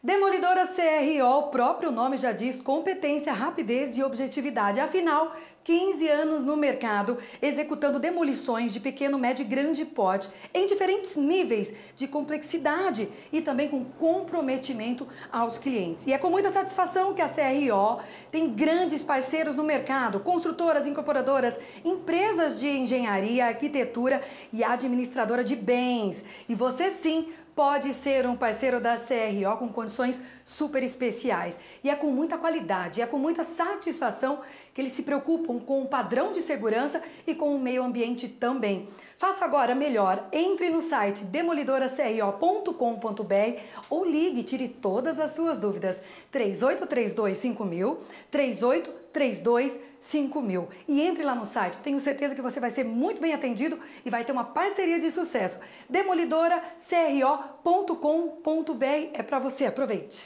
Demolidora CRO, o próprio nome já diz, competência, rapidez e objetividade. Afinal, 15 anos no mercado, executando demolições de pequeno, médio e grande porte, em diferentes níveis de complexidade e também com comprometimento aos clientes. E é com muita satisfação que a CRO tem grandes parceiros no mercado, construtoras, incorporadoras, empresas de engenharia, arquitetura e administradora de bens. E você sim pode ser um parceiro da CRO com condições super especiais. E é com muita qualidade, é com muita satisfação que eles se preocupam com o padrão de segurança e com o meio ambiente também. Faça agora melhor, entre no site demolidoracro.com.br ou ligue e tire todas as suas dúvidas. 38325000, 38325000. E entre lá no site, eu tenho certeza que você vai ser muito bem atendido e vai ter uma parceria de sucesso. Demolidoracro.com.br é para você, aproveite!